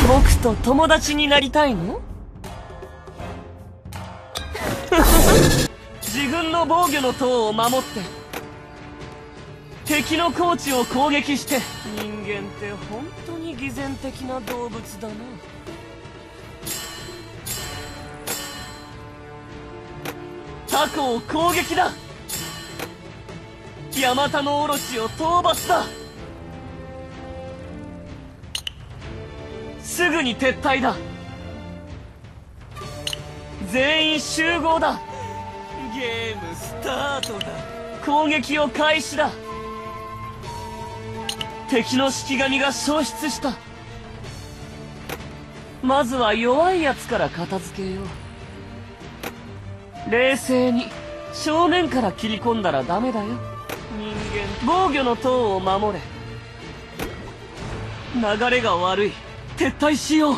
僕と友達になりたいの？自分の防御の塔を守って敵の高地を攻撃して。人間って本当に偽善的な動物だな。タコを攻撃だ。ヤマタノオロチを討伐だ。すぐに撤退だ。全員集合だ。ゲームスタートだ。攻撃を開始だ。敵の式神が消失した。まずは弱いやつから片付けよう。冷静に正面から切り込んだらダメだよ。人間、防御の塔を守れ。流れが悪い。撤退しよう。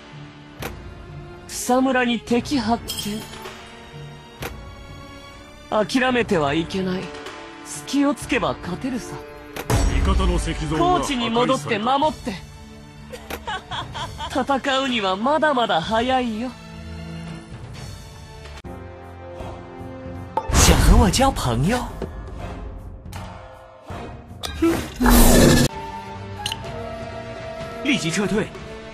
草むらに敵発見。諦めてはいけない。隙をつけば勝てるさ。 味方の石像が高地に戻って守って。戦うにはまだまだ早いよ。 想和我交朋友？立即撤退，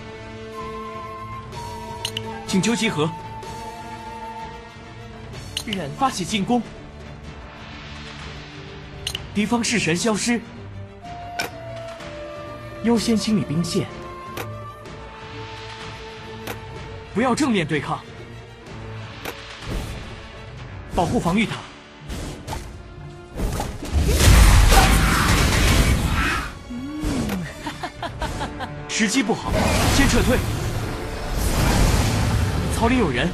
请求集合。人发起进攻，敌方式神消失，优先清理兵线，不要正面对抗，保护防御塔。时机不好，先撤退。草里有人，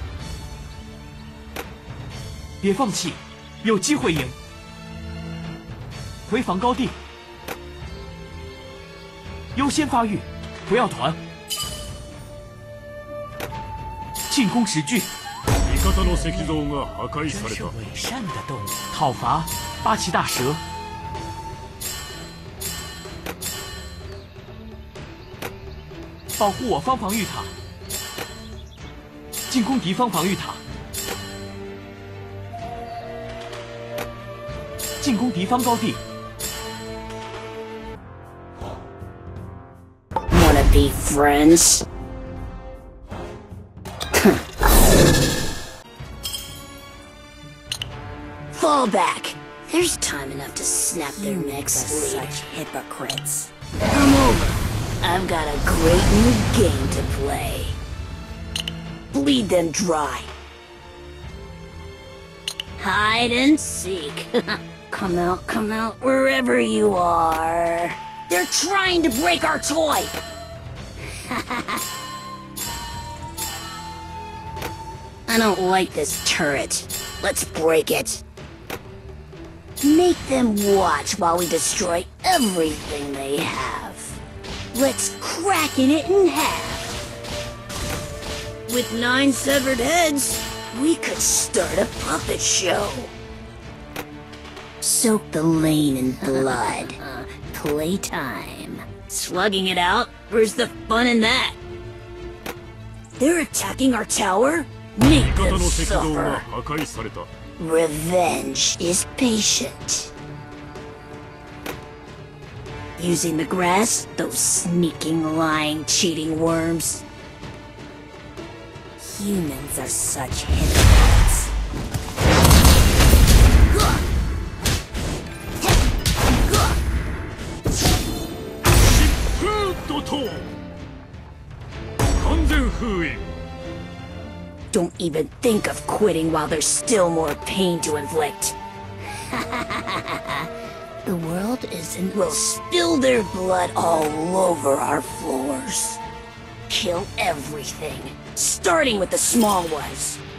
别放弃，有机会赢。回防高地，优先发育，不要团。进攻时距。 味方の石像が破壊された。 伪善的动物。 讨伐八岐大蛇。保护我方防御塔，进攻敌方防御塔，进攻敌方高地。 Wanna be friends? Fall back. There's time enough to snap their necks. Such hypocrites. Come over. I've got a great new game to play. Bleed them dry. Hide and seek. Come out, wherever you are. They're trying to break our toy! I don't like this turret. Let's break it. Make them watch while we destroy everything they have. Let's cracken it in half. With 9 severed heads, we could start a puppet show. Soak the lane in blood. Playtime. Slugging it out? Where's the fun in that? They're attacking our tower? Make them suffer. Revenge is patient. Using the grass, those sneaking, lying, cheating worms. Humans are such hypocrites. Don't even think of quitting while there's still more pain to inflict. The world isn't. We'll spill their blood all over our floors. Kill everything, starting with the small ones.